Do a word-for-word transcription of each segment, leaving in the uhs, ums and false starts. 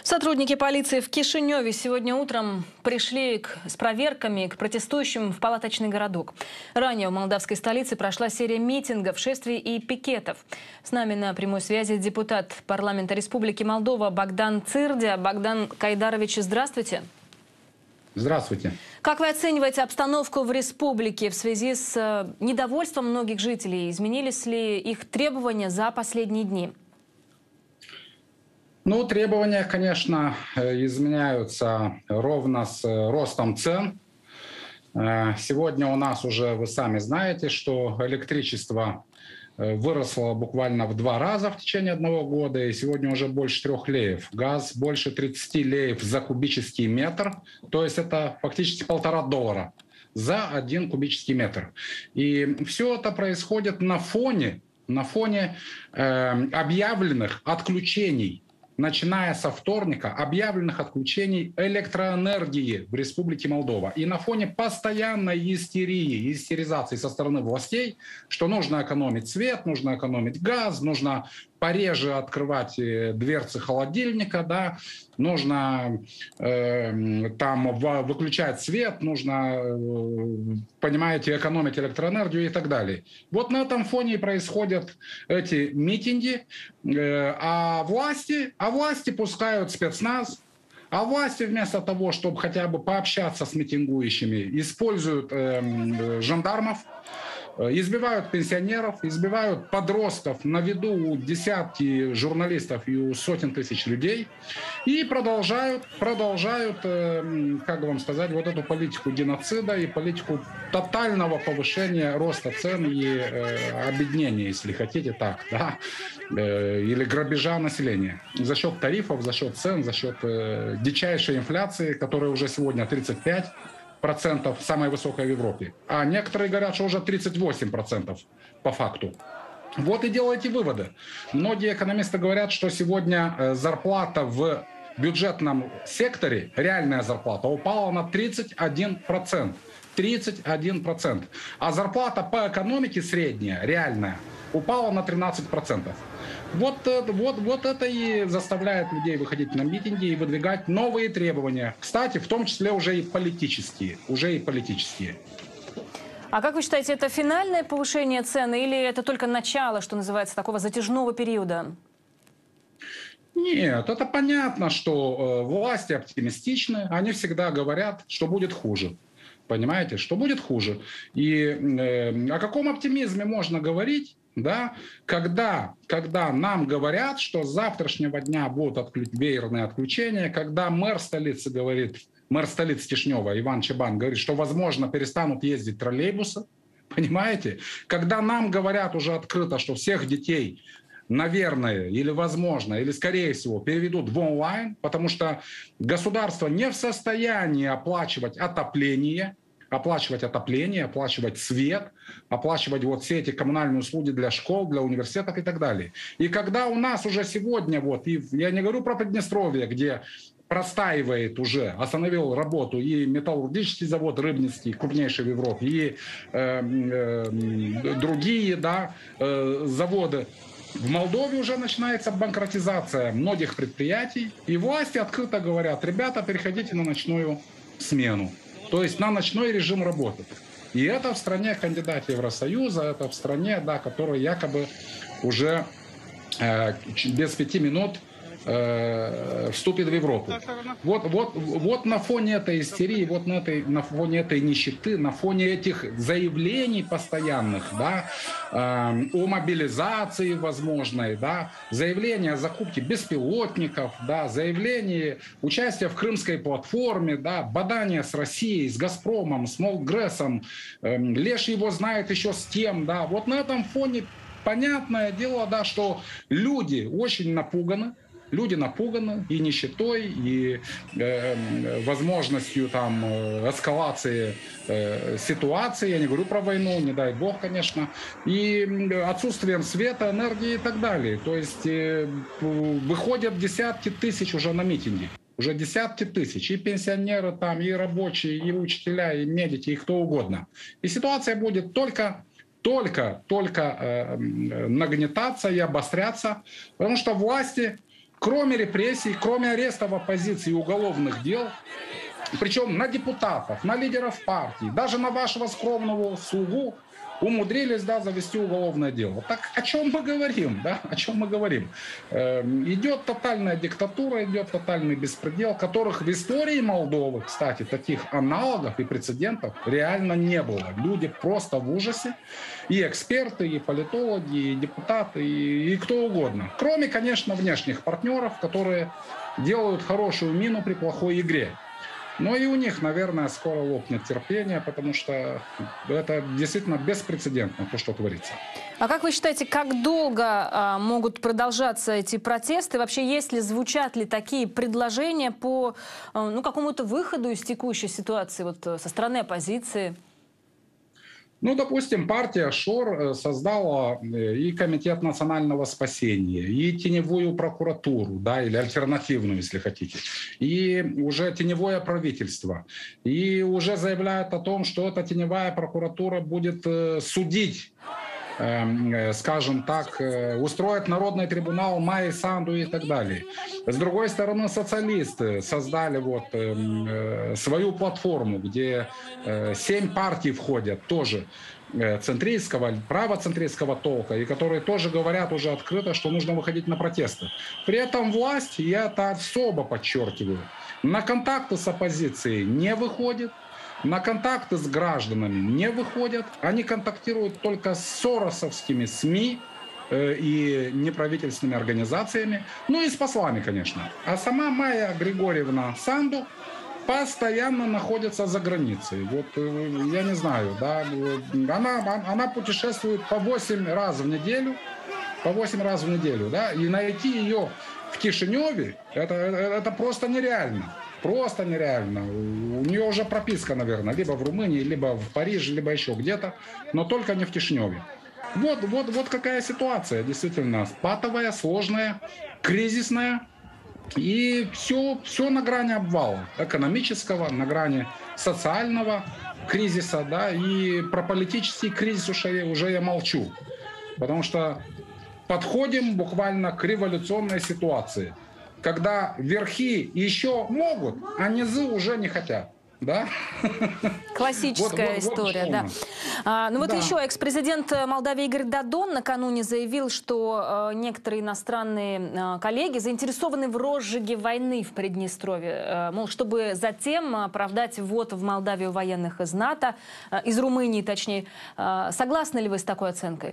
Сотрудники полиции в Кишиневе сегодня утром пришли к, с проверками к протестующим в палаточный городок. Ранее в молдавской столице прошла серия митингов, шествий и пикетов. С нами на прямой связи депутат парламента Республики Молдова Богдан Цирдя. Богдан Кайдарович, здравствуйте. Здравствуйте. Как вы оцениваете обстановку в республике в связи с недовольством многих жителей? Изменились ли их требования за последние дни? Ну, требования, конечно, изменяются ровно с ростом цен. Сегодня у нас уже, вы сами знаете, что электричество выросло буквально в два раза в течение одного года, и сегодня уже больше трех леев. Газ больше тридцати леев за кубический метр, то есть это фактически полтора доллара за один кубический метр. И все это происходит на фоне, на фоне э, объявленных отключений, начиная со вторника, объявленных отключений электроэнергии в Республике Молдова. И на фоне постоянной истерии, истеризации со стороны властей, что нужно экономить свет, нужно экономить газ, нужно пореже открывать дверцы холодильника, да, нужно э, там выключать свет, нужно, э, понимаете, экономить электроэнергию и так далее. Вот на этом фоне и происходят эти митинги, э, а власти, а власти пускают спецназ, а власти вместо того, чтобы хотя бы пообщаться с митингующими, используют э, жандармов, избивают пенсионеров, избивают подростков на виду у десятки журналистов и у сотен тысяч людей. И продолжают, продолжают, как вам сказать, вот эту политику геноцида и политику тотального повышения роста цен и э, обеднения, если хотите так, да, э, или грабежа населения. За счет тарифов, за счет цен, за счет э, дичайшей инфляции, которая уже сегодня тридцать пять процентов, самая высокая в Европе. А некоторые говорят, что уже тридцать восемь процентов по факту. Вот и делайте выводы. Многие экономисты говорят, что сегодня зарплата в бюджетном секторе, реальная зарплата, упала на тридцать один процент. тридцать один процент. А зарплата по экономике средняя, реальная, упала на тринадцать процентов. Вот, вот, вот это и заставляет людей выходить на митинги и выдвигать новые требования. Кстати, в том числе уже и политические. Уже и политические. А как вы считаете, это финальное повышение цены или это только начало, что называется, такого затяжного периода? Нет, это понятно, что э, власти оптимистичны. Они всегда говорят, что будет хуже. Понимаете, что будет хуже. И э, о каком оптимизме можно говорить? Да, когда, когда нам говорят, что с завтрашнего дня будут отключ... веерные отключения, когда мэр столицы говорит, мэр столицы Кишинева Иван Чебан говорит, что, возможно, перестанут ездить троллейбусы, понимаете? Когда нам говорят уже открыто, что всех детей, наверное, или возможно, или скорее всего, переведут в онлайн, потому что государство не в состоянии оплачивать отопление, оплачивать отопление, оплачивать свет, оплачивать вот все эти коммунальные услуги для школ, для университетов и так далее. И когда у нас уже сегодня, вот, и я не говорю про Приднестровье, где простаивает уже, остановил работу и металлургический завод Рыбницкий, крупнейший в Европе, и э, э, другие, да, э, заводы, в Молдове уже начинается банкротизация многих предприятий, и власти открыто говорят, ребята, переходите на ночную смену. То есть на ночной режим работы. И это в стране кандидат Евросоюза, это в стране, да, которая якобы уже э, без пяти минут э, вступит в Европу. Вот, вот, вот на фоне этой истерии, вот на, этой, на фоне этой нищеты, на фоне этих заявлений постоянных, да, э, о мобилизации возможной, да, заявления о закупке беспилотников, да, заявления участия в Крымской платформе, да, бадания с Россией, с Газпромом, с Молгрэсом, э, Леш его знает еще с тем, да, вот на этом фоне понятное дело, да, что люди очень напуганы. Люди напуганы и нищетой, и э, возможностью там эскалации э, ситуации. Я не говорю про войну, не дай бог, конечно. И отсутствием света, энергии и так далее. То есть э, выходят десятки тысяч уже на митинги. Уже десятки тысяч. И пенсионеры там, и рабочие, и учителя, и медики, и кто угодно. И ситуация будет только... Только, только э, нагнетаться и обостряться, потому что власти кроме репрессий, кроме арестов оппозиции и уголовных дел, причем на депутатов, на лидеров партий, даже на вашего скромного слугу, умудрились, да, завести уголовное дело. Так о чем мы говорим, да? О чем мы говорим? Э, идет тотальная диктатура, идет тотальный беспредел, которых в истории Молдовы, кстати, таких аналогов и прецедентов реально не было. Люди просто в ужасе. И эксперты, и политологи, и депутаты, и, и кто угодно. Кроме, конечно, внешних партнеров, которые делают хорошую мину при плохой игре. Но и у них, наверное, скоро лопнет терпение, потому что это действительно беспрецедентно, то, что творится. А как вы считаете, как долго а, могут продолжаться эти протесты? Вообще, есть ли, звучат ли такие предложения по а, ну, какому-то выходу из текущей ситуации вот, со стороны оппозиции? Ну, допустим, партия ШОР создала и Комитет национального спасения, и теневую прокуратуру, да, или альтернативную, если хотите, и уже теневое правительство. И уже заявляют о том, что эта теневая прокуратура будет судить, скажем так, устроит народный трибунал Майи Санду и так далее. С другой стороны, социалисты создали вот свою платформу, где семь партий входят тоже центристского, правоцентристского толка, и которые тоже говорят уже открыто, что нужно выходить на протесты. При этом власть, я это особо подчеркиваю, на контакты с оппозицией не выходит, на контакты с гражданами не выходят. Они контактируют только с соросовскими СМИ э, и неправительственными организациями. Ну и с послами, конечно. А сама Майя Григорьевна Санду постоянно находится за границей. Вот э, я не знаю, да, она, она путешествует по восемь раз в неделю. По восемь раз в неделю, да, и найти ее в Кишиневе, это, это просто нереально. Просто нереально. У нее уже прописка, наверное, либо в Румынии, либо в Париже, либо еще где-то, но только не в Кишиневе. Вот, вот, вот какая ситуация, действительно, патовая, сложная, кризисная, и все, все на грани обвала экономического, на грани социального кризиса, да, и про политический кризис уже, уже я молчу, потому что подходим буквально к революционной ситуации, когда верхи еще могут, а низы уже не хотят. Да? Классическая вот, вот, история, вот да. А, ну вот да. Еще экс-президент Молдавии Игорь Додон накануне заявил, что э, некоторые иностранные э, коллеги заинтересованы в розжиге войны в Приднестровье, э, мол, чтобы затем оправдать ввод в Молдавию военных из НАТО, э, из Румынии точнее. Э, согласны ли вы с такой оценкой?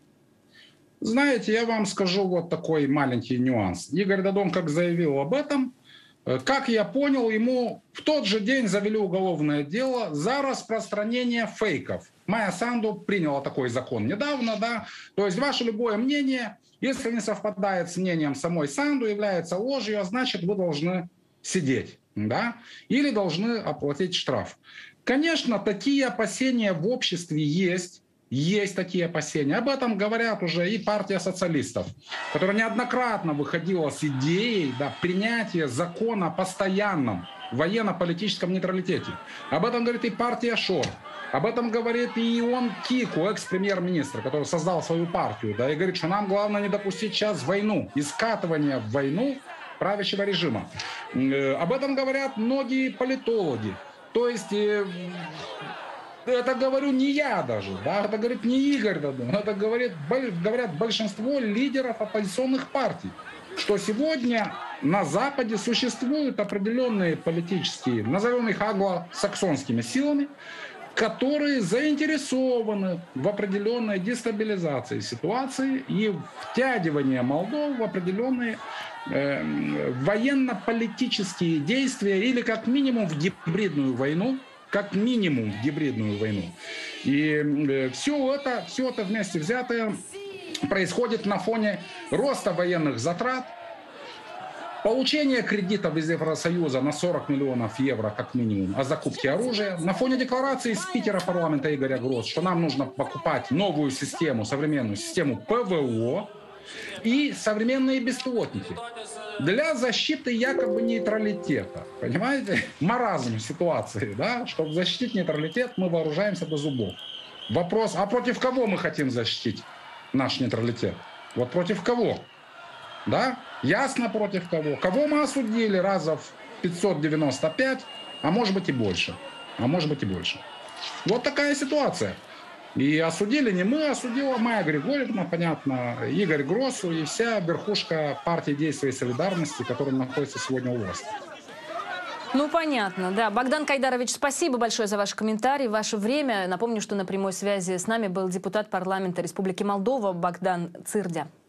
Знаете, я вам скажу вот такой маленький нюанс. Игорь Додон как заявил об этом, как я понял, ему в тот же день завели уголовное дело за распространение фейков. Майя Санду приняла такой закон недавно, да. То есть ваше любое мнение, если не совпадает с мнением самой Санду, является ложью, а значит вы должны сидеть, да, или должны оплатить штраф. Конечно, такие опасения в обществе есть. Есть такие опасения. Об этом говорят уже и партия социалистов, которая неоднократно выходила с идеей, да, принятия закона о постоянном военно-политическом нейтралитете. Об этом говорит и партия ШОР. Об этом говорит и Ион Кику, экс-премьер-министр, который создал свою партию, да, и говорит, что нам главное не допустить сейчас войну, и скатывание в войну правящего режима. Об этом говорят многие политологи. То есть... Это говорю не я даже, да, это говорит не Игорь Додон, это говорит, говорят большинство лидеров оппозиционных партий, что сегодня на Западе существуют определенные политические, назовем их англосаксонскими силами, которые заинтересованы в определенной дестабилизации ситуации и втягивании Молдовы в определенные э, военно-политические действия или как минимум в гибридную войну, как минимум гибридную войну. И все это, все это вместе взятое происходит на фоне роста военных затрат, получения кредитов из Евросоюза на сорок миллионов евро как минимум о закупке оружия, на фоне декларации спикера парламента Игоря Грозд, что нам нужно покупать новую систему, современную систему ПВО и современные беспилотники для защиты якобы нейтралитета. Понимаете? Маразм ситуации, да? Чтобы защитить нейтралитет, мы вооружаемся до зубов. Вопрос, а против кого мы хотим защитить наш нейтралитет? Вот против кого? Да? Ясно против кого. Кого мы осудили разов пятьсот девяносто пять, а может быть и больше. А может быть и больше. Вот такая ситуация. И осудили не мы, осудила Майя Григорьевна, понятно, Игорь Гросу и вся верхушка партии Действия и Солидарности, которая находится сегодня у власти. Ну, понятно, да. Богдан Кайдарович, спасибо большое за ваш комментарий, ваше время. Напомню, что на прямой связи с нами был депутат парламента Республики Молдова Богдан Цирдя.